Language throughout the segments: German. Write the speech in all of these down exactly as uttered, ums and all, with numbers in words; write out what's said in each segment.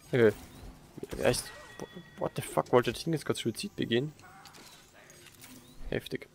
Okay. Er ist. What the fuck, wollte das Ding jetzt gerade Suizid begehen? Heftig.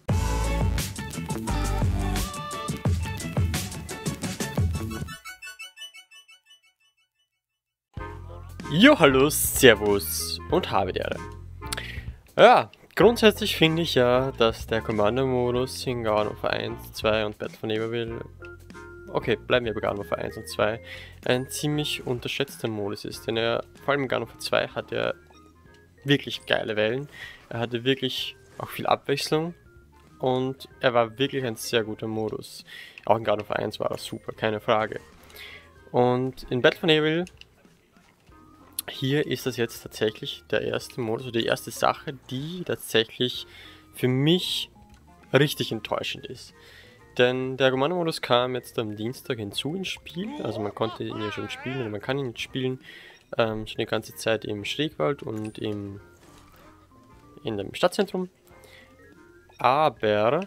Jo, hallo, servus und habe die Ehre. Ja, grundsätzlich finde ich ja, dass der Kommandomodus in Garden of eins, zwei und Battle for Neighborville, okay, bleiben wir bei Garden of eins und zwei, ein ziemlich unterschätzter Modus ist. Denn er, vor allem in Garden of zwei, hat er wirklich geile Wellen. Er hatte wirklich auch viel Abwechslung und er war wirklich ein sehr guter Modus. Auch in Garden of eins war er super, keine Frage. Und in Battle for Neighborville, hier ist das jetzt tatsächlich der erste Modus, oder die erste Sache, die tatsächlich für mich richtig enttäuschend ist. Denn der Kommando-Modus kam jetzt am Dienstag hinzu ins Spiel, also man konnte ihn ja schon spielen, oder man kann ihn spielen, ähm, schon die ganze Zeit im Schrägwald und im, in dem Stadtzentrum. Aber,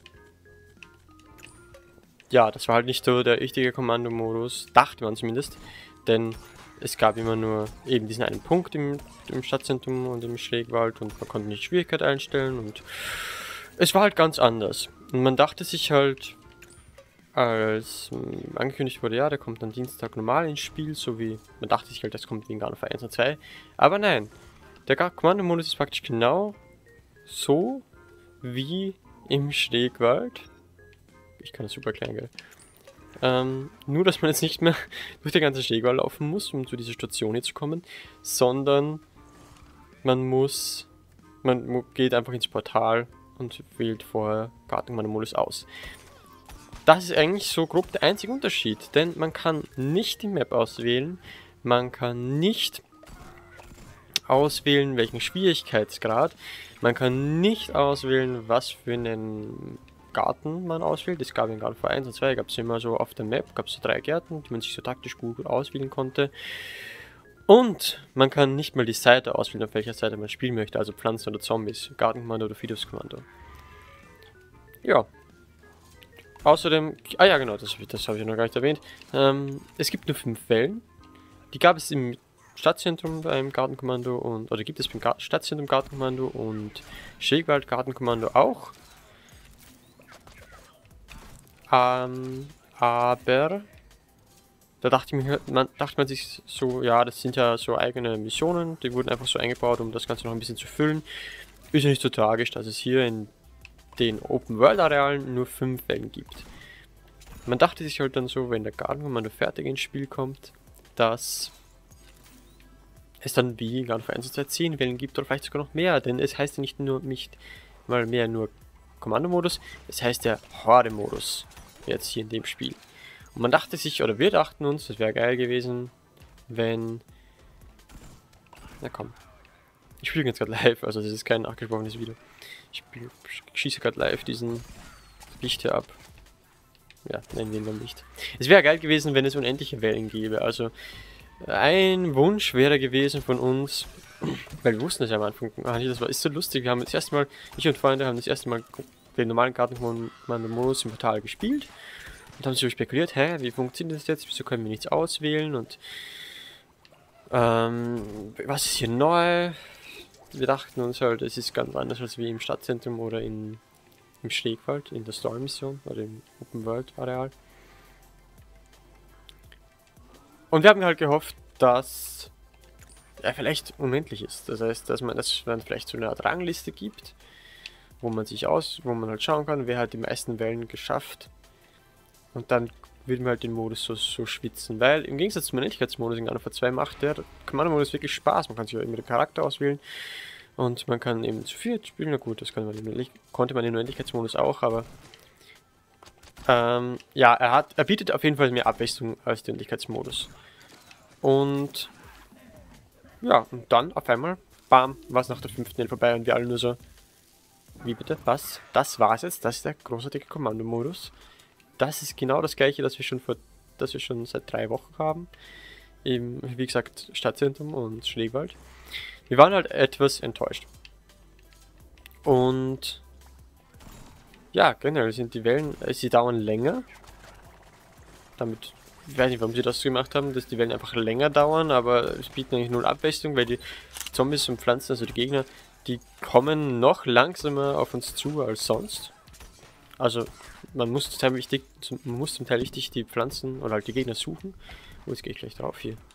ja, das war halt nicht so der richtige Kommandomodus, dachte man zumindest, denn es gab immer nur eben diesen einen Punkt im, im Stadtzentrum und im Schrägwald und man konnte nicht die Schwierigkeit einstellen und es war halt ganz anders. Und man dachte sich halt, als ähm, angekündigt wurde, ja, der kommt am Dienstag normal ins Spiel, so wie, man dachte sich halt, das kommt wegen Garden of eins und zwei, aber nein, der Kommandomodus ist praktisch genau so wie im Schrägwald. Ich kann das super klein, gell? Ähm, nur, dass man jetzt nicht mehr durch den ganzen Schrägwald laufen muss, um zu dieser Station hier zu kommen, sondern man muss, man geht einfach ins Portal und wählt vorher Gartenkommando-Modus aus. Das ist eigentlich so grob der einzige Unterschied, denn man kann nicht die Map auswählen, man kann nicht auswählen, welchen Schwierigkeitsgrad, man kann nicht auswählen, was für einen Garten man auswählt. Es gab in Garden of eins und zwei, gab es immer so auf der Map, gab es so drei Gärten, die man sich so taktisch gut auswählen konnte. Und man kann nicht mal die Seite auswählen, auf welcher Seite man spielen möchte, also Pflanzen oder Zombies, Gartenkommando oder Friedhofskommando. Ja. Außerdem, ah ja genau, das, das habe ich noch gar nicht erwähnt, ähm, es gibt nur fünf Wellen. Die gab es im Stadtzentrum beim Gartenkommando und, oder gibt es beim Gar Stadtzentrum Gartenkommando und Schrägwald Gartenkommando auch. Ähm, aber da dachte, ich mir, man, dachte man sich so, ja, das sind ja so eigene Missionen, die wurden einfach so eingebaut, um das Ganze noch ein bisschen zu füllen. Ist ja nicht so tragisch, dass es hier in den Open-World-Arealen nur fünf Wellen gibt. Man dachte sich halt dann so, wenn der Gartenkommando fertig ins Spiel kommt, dass es dann wie in Garden of eins und zwei zehn Wellen gibt oder vielleicht sogar noch mehr, denn es heißt ja nicht nur nicht mal mehr nur Kommandomodus, es heißt ja Horde-Modus jetzt hier in dem Spiel. Und man dachte sich, oder wir dachten uns, das wäre geil gewesen, wenn... Na komm. Ich spiele jetzt gerade live, also das ist kein nachgesprochenes Video. Ich spiel, schieße gerade live diesen Licht hier ab. Ja, nennen wir ihn dann Licht. Es wäre geil gewesen, wenn es unendliche Wellen gäbe. Also ein Wunsch wäre gewesen von uns, weil wir wussten das ja am Anfang, ach, das war, ist so lustig, wir haben das erste Mal, ich und Freunde haben das erste Mal den normalen Gartenkommando-Modus im Portal gespielt und haben sich so spekuliert, hä, wie funktioniert das jetzt, wieso können wir nichts auswählen und ähm, was ist hier neu? Wir dachten uns halt, es ist ganz anders als wie im Stadtzentrum oder in, im Schrägwald, in der Story-Mission oder im Open-World-Areal. Und wir haben halt gehofft, dass er vielleicht unendlich ist. Das heißt, dass man das dann vielleicht so eine Art Rangliste gibt, wo man sich aus, wo man halt schauen kann, wer hat die meisten Wellen geschafft. Und dann würden wir halt den Modus so, so schwitzen. Weil im Gegensatz zum Unendlichkeitsmodus in Garden of zwei macht der Kommando-Modus wirklich Spaß. Man kann sich ja immer den Charakter auswählen. Und man kann eben zu viert spielen. Na gut, das kann man im, konnte man im Unendlichkeitsmodus auch, aber ähm, ja, er hat, er bietet auf jeden Fall mehr Abwechslung als der Unendlichkeitsmodus. Und ja, und dann auf einmal, bam, war es nach der fünften Welle vorbei und wir alle nur so, wie bitte, was? Das war's jetzt, das ist der großartige Kommandomodus. Das ist genau das gleiche, das wir schon vor, das wir schon seit drei Wochen haben. Eben, wie gesagt, Stadtzentrum und Schrägwald. Wir waren halt etwas enttäuscht. Und ja, generell sind die Wellen, sie dauern länger. Damit Ich weiß nicht, warum sie das so gemacht haben, dass die Wellen einfach länger dauern, aber es bietet eigentlich null Abwechslung, weil die Zombies und Pflanzen, also die Gegner, die kommen noch langsamer auf uns zu als sonst. Also man muss zum Teil wichtig, man muss zum Teil richtig die Pflanzen oder halt die Gegner suchen. Oh, jetzt gehe ich gleich drauf hier.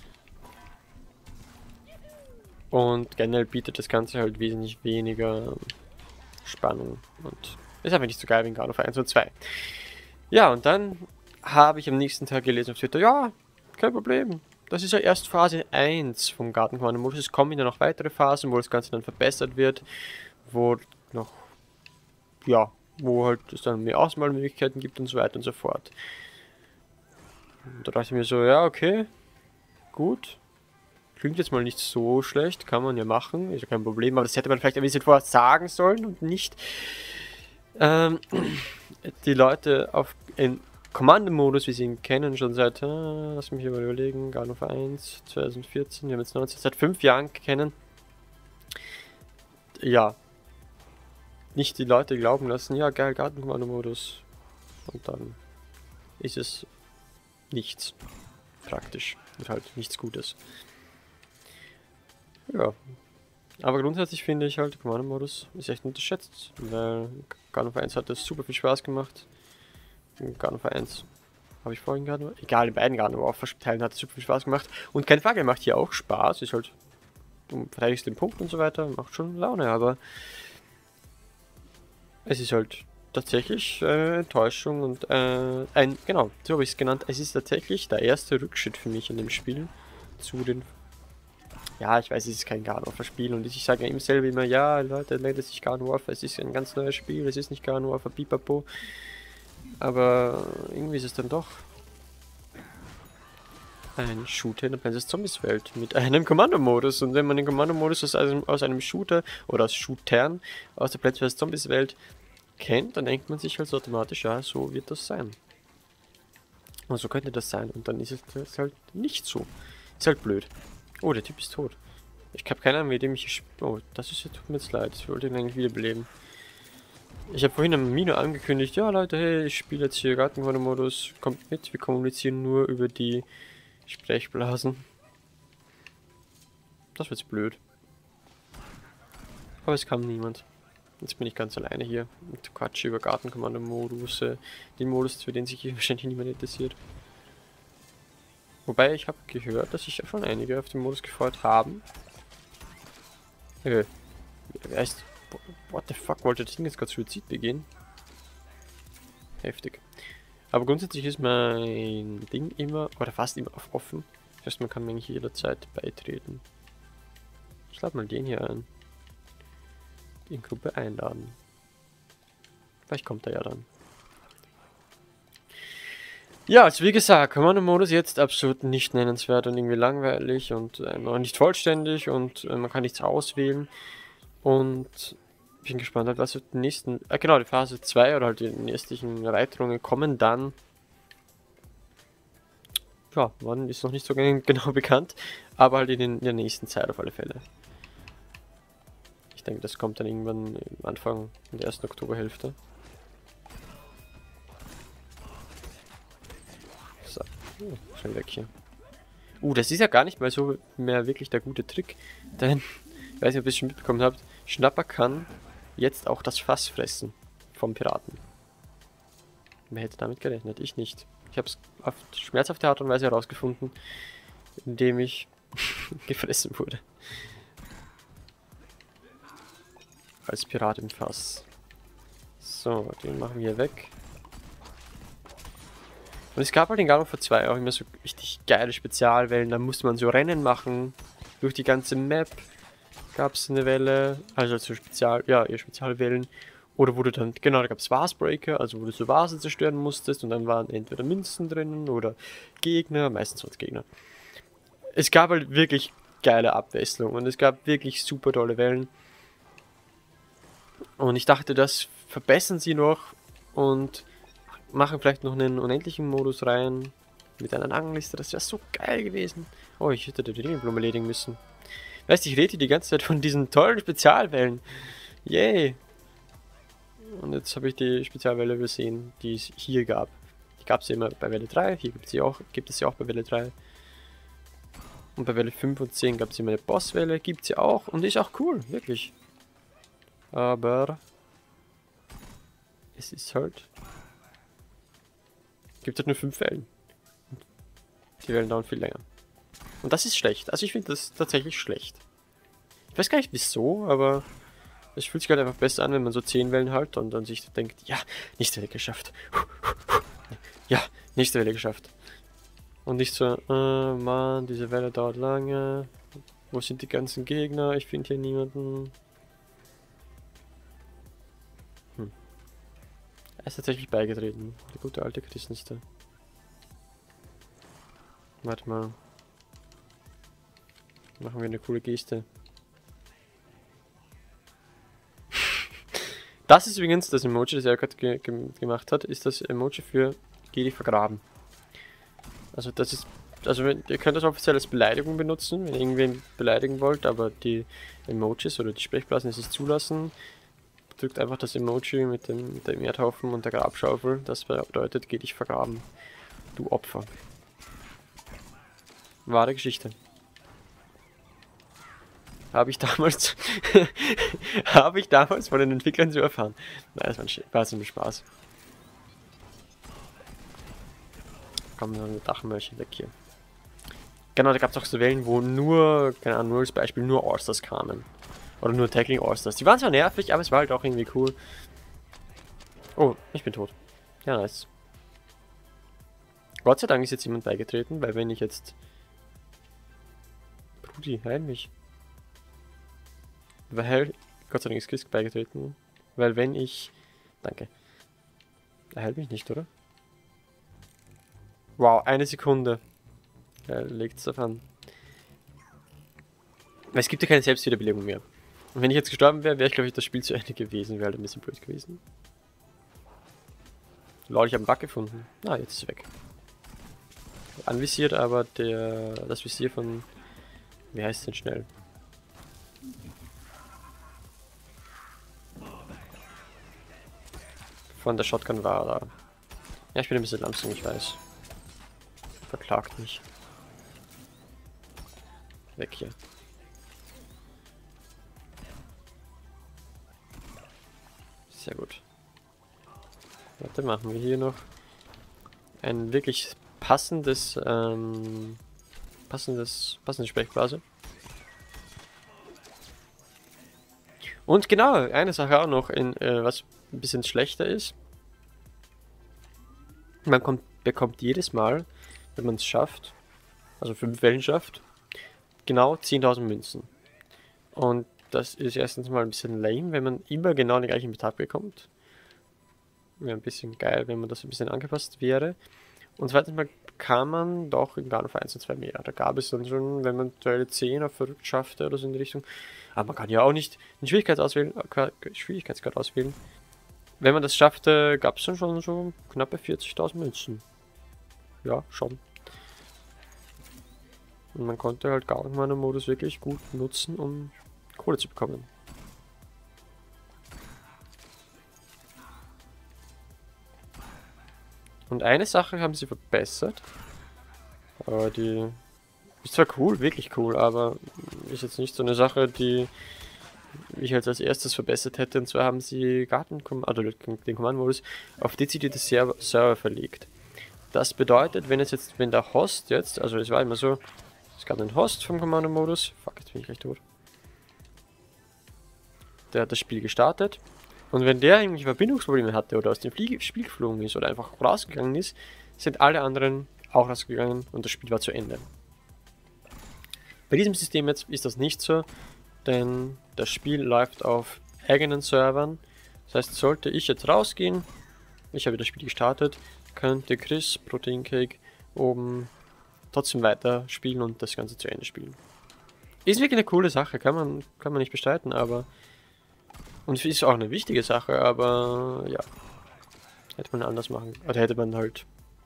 Und generell bietet das Ganze halt wesentlich weniger Spannung und ist einfach nicht so geil wie in God of War eins und zwei. Ja, und dann habe ich am nächsten Tag gelesen auf Twitter, ja, kein Problem. Das ist ja erst Phase eins vom Gartenkommando-Modus. Es kommen ja noch weitere Phasen, wo das Ganze dann verbessert wird, wo noch, ja, wo halt es dann mehr Auswahlmöglichkeiten gibt und so weiter und so fort. Und da dachte ich mir so, ja, okay, gut. Klingt jetzt mal nicht so schlecht, kann man ja machen, ist ja kein Problem, aber das hätte man vielleicht ein bisschen vorher sagen sollen und nicht ähm, die Leute auf in Kommando-Modus, wie sie ihn kennen, schon seit, äh, lass mich mal überlegen, God of War eins, zwanzig vierzehn, wir haben jetzt neunzehn, seit fünf Jahren kennen. Ja, nicht die Leute glauben lassen, ja geil, Gartenkommando-Modus. Und dann ist es nichts, praktisch, und halt nichts Gutes. Ja, aber grundsätzlich finde ich halt, Kommando-Modus ist echt unterschätzt, weil God of War eins hat das super viel Spaß gemacht. God of War eins habe ich vorhin gerade, egal, in beiden God of War Teilen hat es super viel Spaß gemacht. Und keine Frage, macht hier auch Spaß, ist halt, du verteidigst den Punkt und so weiter, macht schon Laune, aber es ist halt tatsächlich äh, Enttäuschung und äh, ein, genau, so habe ich es genannt, es ist tatsächlich der erste Rückschritt für mich in dem Spiel zu den, ja, ich weiß, es ist kein God of War Spiel und ich sage ja ihm selber immer, ja, Leute, nennt es sich God of War, es ist ein ganz neues Spiel, es ist nicht God of War, pipapo, aber irgendwie ist es dann doch ein Shooter in der Plants vs. Zombies Welt mit einem Kommandomodus. Und wenn man den Kommandomodus aus einem, aus einem Shooter oder aus Shootern aus der Plants vs. Zombies Welt kennt, dann denkt man sich halt automatisch, ja, so wird das sein. Und so könnte das sein. Und dann ist es ist halt nicht so. Ist halt blöd. Oh, der Typ ist tot. Ich habe keine Ahnung, mit dem ich... Oh, das ist ja, tut mir jetzt leid. Ich wollte ihn eigentlich wiederbeleben. Ich habe vorhin am Mino angekündigt, ja Leute, hey, ich spiele jetzt hier Gartenkommando-Modus, kommt mit, wir kommunizieren nur über die Sprechblasen. Das wird jetzt blöd. Aber es kam niemand. Jetzt bin ich ganz alleine hier und quatsche über Gartenkommando-Modus, äh, den Modus, für den sich hier wahrscheinlich niemand interessiert. Wobei, ich habe gehört, dass sich schon einige auf den Modus gefreut haben. Äh, wer ist... What the fuck, wollte das Ding jetzt gerade Suizid begehen? Heftig. Aber grundsätzlich ist mein Ding immer, oder fast immer auf offen. Das heißt, man kann mir eigentlich jederzeit beitreten. Ich lade mal den hier ein. In Gruppe einladen. Vielleicht kommt er ja dann. Ja, also wie gesagt, Kommando-Modus jetzt absolut nicht nennenswert und irgendwie langweilig und äh, noch nicht vollständig und äh, man kann nichts auswählen. Und ich bin gespannt, halt, was die nächsten, äh, genau, die Phase zwei oder halt die nächsten Erweiterungen kommen dann. Ja, wann ist noch nicht so genau bekannt, aber halt in, den, in der nächsten Zeit auf alle Fälle. Ich denke, das kommt dann irgendwann am Anfang in der ersten Oktoberhälfte. So, oh, schnell weg hier. Uh, das ist ja gar nicht mal so mehr wirklich der gute Trick, denn, ich weiß nicht, ob ihr es schon mitbekommen habt, Schnapper kann jetzt auch das Fass fressen vom Piraten. Wer hätte damit gerechnet? Ich nicht. Ich habe es auf schmerzhafte Art und Weise herausgefunden, indem ich gefressen wurde. Als Pirat im Fass. So, den machen wir weg. Und es gab halt in God of War zwei auch immer so richtig geile Spezialwellen. Da musste man so Rennen machen durch die ganze Map. Gab es eine Welle, also so Spezial, ja, eher Spezialwellen. Oder wo du dann, genau, da gab es Vasebreaker, also wo du so Vasen zerstören musstest und dann waren entweder Münzen drinnen oder Gegner, meistens waren es Gegner. Es gab halt wirklich geile Abwechslung und es gab wirklich super tolle Wellen. Und ich dachte, das verbessern sie noch und machen vielleicht noch einen unendlichen Modus rein mit einer Rangliste, das wäre so geil gewesen. Oh, ich hätte die Ringelblume erledigen müssen. Weißt du, ich rede die ganze Zeit von diesen tollen Spezialwellen. Yay! Und jetzt habe ich die Spezialwelle übersehen, die es hier gab. Die gab es ja immer bei Welle drei, hier gibt es ja auch, gibt es ja auch bei Welle drei. Und bei Welle fünf und zehn gab es immer eine Bosswelle, gibt es ja auch und ist auch cool, wirklich. Aber es ist halt, gibt halt nur fünf Wellen. Die Wellen dauern viel länger. Und das ist schlecht, also ich finde das tatsächlich schlecht. Ich weiß gar nicht wieso, aber es fühlt sich halt einfach besser an, wenn man so zehn Wellen hat und dann sich denkt, ja, nächste Welle geschafft. Ja, nächste Welle geschafft. Und nicht so, äh, Mann, diese Welle dauert lange. Wo sind die ganzen Gegner? Ich finde hier niemanden. Hm. Er ist tatsächlich beigetreten. Der gute alte Chris ist da. Warte mal. Machen wir eine coole Geste. Das ist übrigens das Emoji, das er gerade ge ge gemacht hat, ist das Emoji für Geh dich vergraben. Also das ist, also wenn, ihr könnt das offiziell als Beleidigung benutzen, wenn ihr irgendwen beleidigen wollt, aber die Emojis oder die Sprechblasen, die es zulassen, drückt einfach das Emoji mit dem, mit dem Erdhaufen und der Grabschaufel, das bedeutet Geh dich vergraben. Du Opfer. Wahre Geschichte. Habe ich damals habe ich damals von den Entwicklern so erfahren. Nein, das war ein Spaß und Spaß. Kommen wir mit Dachmörchen weg hier. Genau, da gab es auch so Wellen, wo nur, keine Ahnung, nur als Beispiel nur Allstars kamen. Oder nur Tackling Allstars. Die waren zwar nervig, aber es war halt auch irgendwie cool. Oh, ich bin tot. Ja, nice. Gott sei Dank ist jetzt jemand beigetreten, weil wenn ich jetzt... Brudi, heil mich. Weil, Gott sei Dank ist Chris beigetreten. Weil wenn ich... Danke. Er hält mich nicht, oder? Wow, eine Sekunde. Er legt es davon. Weil es gibt ja keine Selbstwiederbelebung mehr. Und wenn ich jetzt gestorben wäre, wäre ich glaube ich das Spiel zu Ende gewesen. Wäre halt ein bisschen blöd gewesen. Lol, ich habe einen Bug gefunden. Ah, jetzt ist es weg. Anvisiert aber der... das Visier von... Wie heißt es denn schnell? Von der Shotgun war da. Ja, ich bin ein bisschen langsam, ich weiß. Verklagt mich. Weg hier. Sehr gut. Warte, machen wir hier noch ein wirklich passendes, ähm, passendes, passende Sprechblase. Und genau, eine Sache auch noch, in, äh, was ein bisschen schlechter ist. Man kommt, bekommt jedes Mal, wenn man es schafft, also fünf Wellen schafft, genau zehntausend Münzen. Und das ist erstens mal ein bisschen lame, wenn man immer genau den gleichen Betrag bekommt. Wäre ein bisschen geil, wenn man das ein bisschen angepasst wäre. Und zweitens mal kann man doch in Garden of eins und zwei mehr. Da gab es dann schon, wenn man Teile zehn auf verrückt schaffte oder so in die Richtung. Aber man kann ja auch nicht den Schwierigkeits auswählen, äh, Schwierigkeitsgrad auswählen. Wenn man das schaffte, gab es dann schon so knappe vierzigtausend Münzen. Ja, schon. Und man konnte halt Garden Modus wirklich gut nutzen, um Kohle zu bekommen. Und eine Sache haben sie verbessert. Aber die ist zwar cool, wirklich cool, aber ist jetzt nicht so eine Sache, die ich jetzt als erstes verbessert hätte. Und zwar haben sie Garten, also den Command-Modus auf dezidierte Server, Server verlegt. Das bedeutet, wenn es jetzt, wenn der Host jetzt, also es war immer so, es gab einen Host vom Command-Modus, fuck, jetzt bin ich recht tot. Der hat das Spiel gestartet. Und wenn der irgendwelche Verbindungsprobleme hatte oder aus dem Flie Spiel geflogen ist oder einfach rausgegangen ist, sind alle anderen auch rausgegangen und das Spiel war zu Ende. Bei diesem System jetzt ist das nicht so, denn das Spiel läuft auf eigenen Servern. Das heißt, sollte ich jetzt rausgehen, ich habe das Spiel gestartet, könnte Chris Proteincake oben trotzdem weiter spielen und das Ganze zu Ende spielen. Ist wirklich eine coole Sache, kann man, kann man nicht bestreiten, aber... Und ist auch eine wichtige Sache, aber ja. Hätte man anders machen. Oder hätte man halt...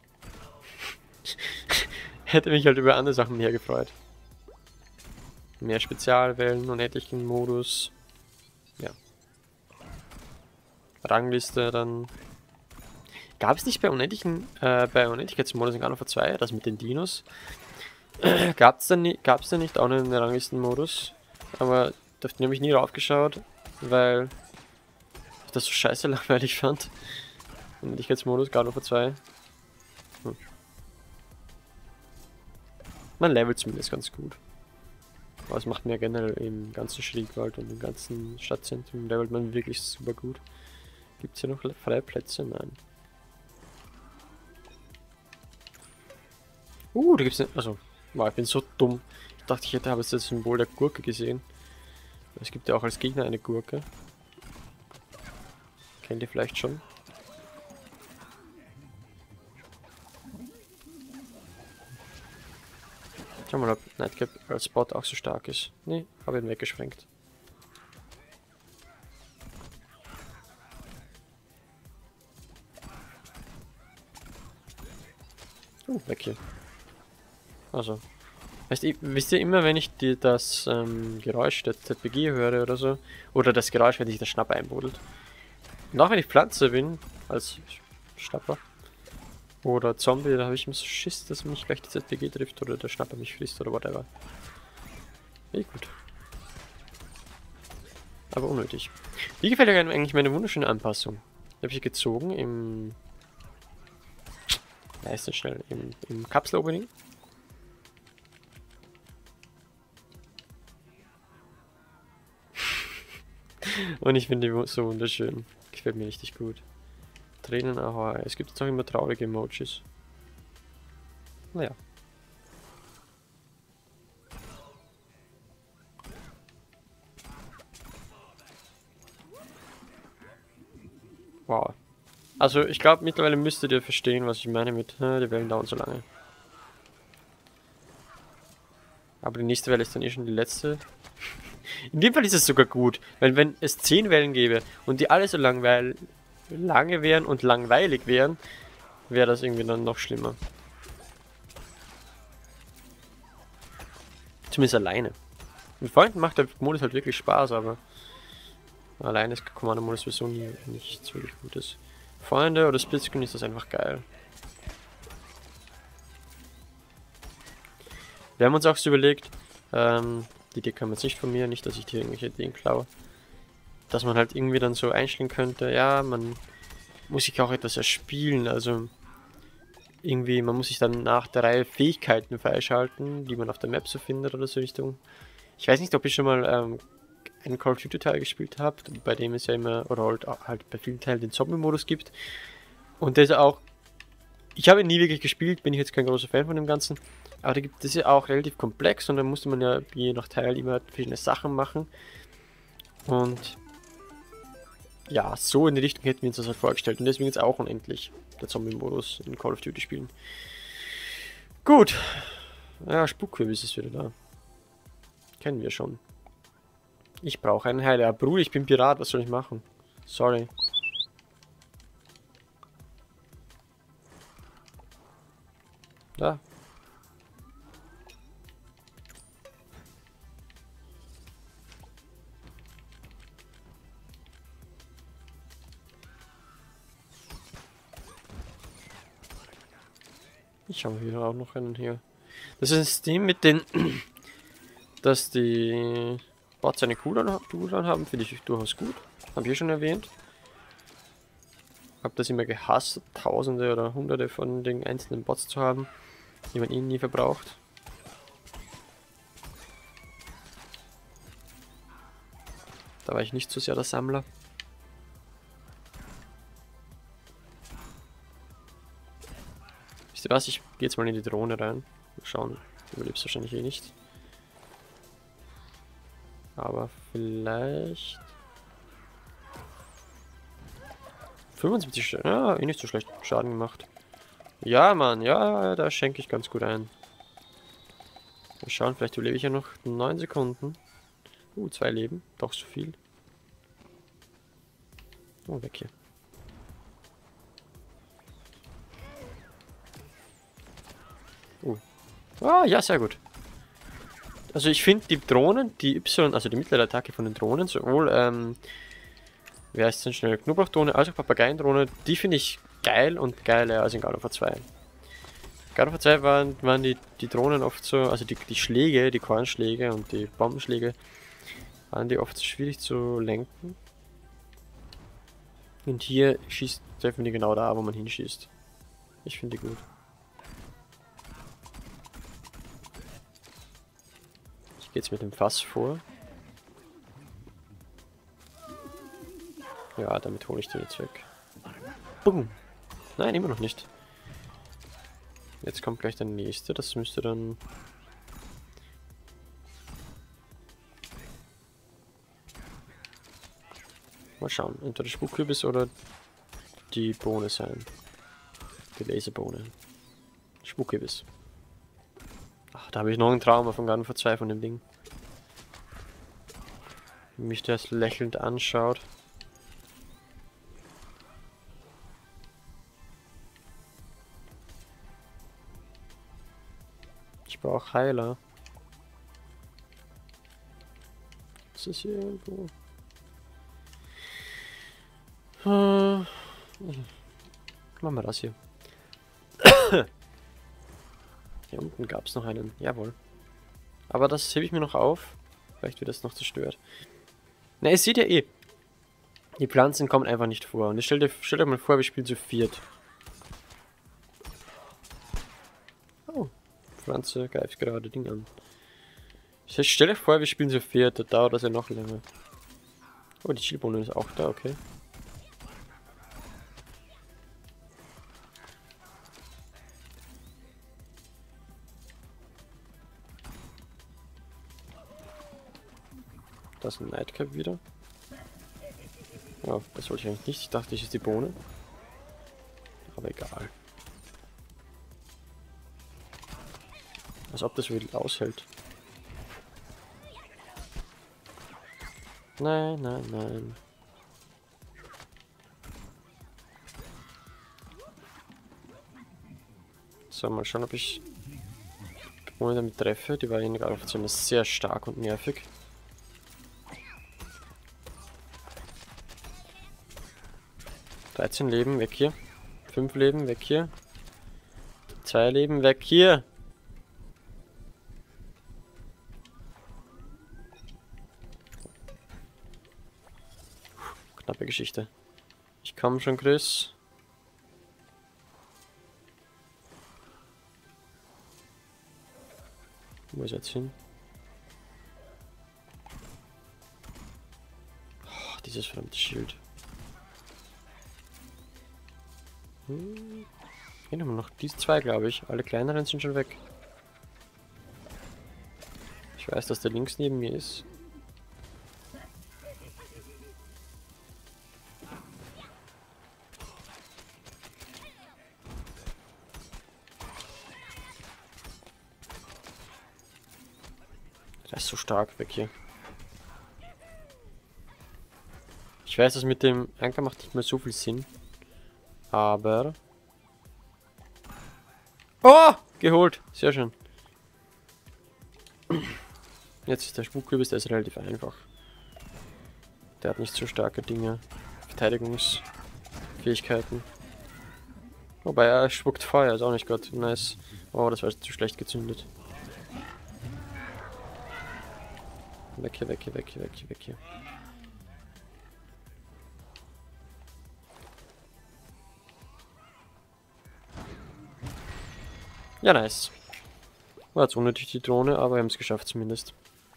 hätte mich halt über andere Sachen mehr gefreut. Mehr Spezialwellen, unendlichen Modus. Ja. Rangliste dann. Gab es nicht bei Unendlichen, äh, bei Unendlichkeitsmodus in God of War zwei, das mit den Dinos? Gab es da, ni gab's da nicht auch einen Ranglistenmodus? Aber da habe ich nie drauf geschaut, weil ich das so scheiße langweilig fand. Unendlichkeitsmodus, God of War zwei. Hm. Man levelt zumindest ganz gut. Aber es macht mir generell im ganzen Schriegwald und im ganzen Stadtzentrum levelt man wirklich super gut. Gibt es hier noch freie Plätze? Nein. Uh, da gibt es eine. Also, wow, ich bin so dumm. Ich dachte, ich hätte habe jetzt das Symbol der Gurke gesehen. Es gibt ja auch als Gegner eine Gurke. Kennt ihr vielleicht schon? Schau mal, ob Nightcap als Spot auch so stark ist. Nee, habe ihn weggesprengt. Uh, weg hier. Also. Weißt ihr, wisst ihr immer, wenn ich die, das ähm, Geräusch der Z P G höre oder so, oder das Geräusch, wenn sich der Schnapp einbuddelt. Und auch wenn ich Pflanze bin, als Schnapper, oder Zombie, da habe ich immer so Schiss, dass mich gleich die Z P G trifft oder der Schnapper mich frisst oder whatever. Eh gut. Aber unnötig. Wie gefällt euch eigentlich meine wunderschöne Anpassung? Die habe ich gezogen im... Ja, ist nicht schnell. Im, im Kapsel-Opening. Und ich finde die so wunderschön. Gefällt mir richtig gut. Tränen, aha. Es gibt jetzt auch immer traurige Emojis. Naja. Wow. Also ich glaube mittlerweile müsstet ihr verstehen, was ich meine mit, äh, die Wellen dauern so lange. Aber die nächste Welle ist dann eh schon die letzte. In dem Fall ist es sogar gut, weil wenn es zehn Wellen gäbe und die alle so langweil lange wären und langweilig wären, wäre das irgendwie dann noch schlimmer. Zumindest alleine. Mit Freunden macht der Modus halt wirklich Spaß, aber alleine ist Commander-Modus sowieso nie nichts wirklich Gutes. Freunde oder Splitscreen ist das einfach geil. Wir haben uns auch so überlegt, ähm, die Idee kam jetzt nicht von mir, nicht, dass ich dir irgendwelche Ideen klaue, dass man halt irgendwie dann so einstellen könnte, ja, man muss sich auch etwas erspielen, also irgendwie, man muss sich dann nach der Reihe Fähigkeiten freischalten, die man auf der Map so findet oder so Richtung. Ich weiß nicht, ob ich schon mal ähm, einen Call of Duty Teil gespielt habt, bei dem es ja immer, oder halt, halt bei vielen Teilen den Zombie-Modus gibt. Und der ist auch, ich habe ihn nie wirklich gespielt, bin ich jetzt kein großer Fan von dem Ganzen, aber da gibt es ja auch relativ komplex und da musste man ja je nach Teil immer verschiedene Sachen machen. Und ja, so in die Richtung hätten wir uns das halt vorgestellt und deswegen jetzt auch unendlich der Zombie-Modus in Call of Duty spielen. Gut. Ja, Spukkürbis ist wieder da. Kennen wir schon. Ich brauche einen Heiler. Bruder, ich bin Pirat, was soll ich machen? Sorry. Da. Ich habe hier auch noch einen hier. Das ist ein System mit den, dass die Bots eine Cooldown haben, finde ich durchaus gut. Habe ich schon erwähnt. Habe das immer gehasst, Tausende oder Hunderte von den einzelnen Bots zu haben, die man eh nie verbraucht. Da war ich nicht so sehr der Sammler. Wisst ihr was? Ich gehe jetzt mal in die Drohne rein. Mal schauen. Du überlebst wahrscheinlich eh nicht. Aber vielleicht... fünfundsiebzig Schaden. Ja, eh nicht so schlecht Schaden gemacht. Ja, Mann. Ja, da schenke ich ganz gut ein. Mal schauen, vielleicht überlebe ich ja noch neun Sekunden. Uh, zwei Leben. Doch so viel. Oh, weg hier. Uh. Ah, ja, sehr gut. Also ich finde die Drohnen, die Y, also die mittlere Attacke von den Drohnen, sowohl, ähm, wie heißt es denn schnell, Knoblauchdrohne als auch Papageiendrohne, die finde ich geil und geiler als in God of War zwei. God of War zwei waren, waren die, die Drohnen oft so, also die, die Schläge, die Kornschläge und die Bombenschläge, waren die oft so schwierig zu lenken. Und hier schießt definitiv genau da, wo man hinschießt. Ich finde die gut. Ich gehe jetzt mit dem Fass vor. Ja, damit hole ich den jetzt weg. Boom. Nein, immer noch nicht. Jetzt kommt gleich der nächste. Das müsste dann... Mal schauen. Entweder der Spukkürbis oder die Bohne sein. Die Laserbohne. Spukkürbis. Ach, da habe ich noch einen Trauma von God of War zwei von dem Ding. Wie mich das lächelnd anschaut. Ich brauche Heiler. Was ist hier irgendwo? Hm. Machen wir das hier. Hier unten gab es noch einen. Jawohl. Aber das hebe ich mir noch auf. Vielleicht wird das noch zerstört. Na, ihr seht ja eh. Die Pflanzen kommen einfach nicht vor. Und stellt euch, stellt euch mal vor, wir spielen zu viert. Oh. Pflanze greift gerade Ding an. Ich stelle euch vor, wir spielen zu viert. Da dauert das ja noch länger. Oh, die Chilbohne ist auch da, okay. Das ist ein Nightcap wieder. Ja, das wollte ich eigentlich nicht. Ich dachte, ich ist die Bohne. Aber egal. Als ob das wirklich aushält. Nein, nein, nein. So, mal schauen, ob ich die Bohne damit treffe. Die war in God of War zwei sehr stark und nervig. dreizehn Leben, weg hier. fünf Leben, weg hier. zwei Leben, weg hier. Knappe Geschichte. Ich komme schon, Chris. Wo ist er jetzt hin? Oh, dieses verdammte Schild. Hm. Hier haben wir noch diese zwei, glaube ich. Alle kleineren sind schon weg. Ich weiß, dass der links neben mir ist. Der ist so stark weg hier. Ich weiß, das mit dem Anker macht nicht mehr so viel Sinn. Aber... Oh! Geholt! Sehr schön. Jetzt ist der Spukkürbis, der ist relativ einfach. Der hat nicht so starke Dinge. Verteidigungsfähigkeiten. Wobei er spuckt Feuer, ist auch nicht gut. Nice. Oh, das war jetzt zu schlecht gezündet. Weg hier, weg hier, weg hier, weg hier, weg hier. Ja, nice. War jetzt unnötig die Drohne, aber wir haben es geschafft zumindest.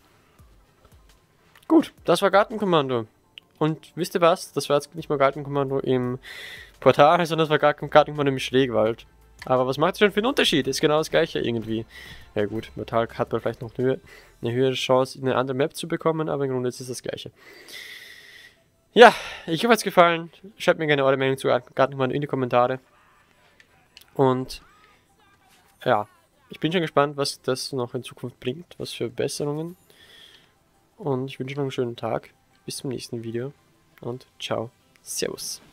Gut, das war Gartenkommando. Und wisst ihr was? Das war jetzt nicht mal Gartenkommando im Portal, sondern das war Gartenkommando im Schlägwald. Aber was macht es schon für einen Unterschied? Ist genau das gleiche irgendwie. Ja gut, Portal hat man vielleicht noch eine, eine höhere Chance, eine andere Map zu bekommen, aber im Grunde ist es das gleiche. Ja, ich hoffe, es hat gefallen. Schreibt mir gerne eure Meinung zu Gartenkommando in die Kommentare. Und ja, ich bin schon gespannt, was das noch in Zukunft bringt, was für Besserungen. Und ich wünsche noch einen schönen Tag. Bis zum nächsten Video und ciao. Servus.